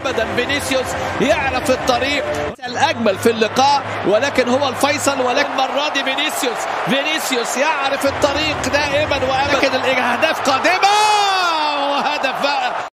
ابدا. فينيسيوس يعرف الطريق الاجمل في اللقاء، ولكن هو الفيصل. ولكن المره دي فينيسيوس يعرف الطريق دائما وابدا. لكن الاهداف قادمه.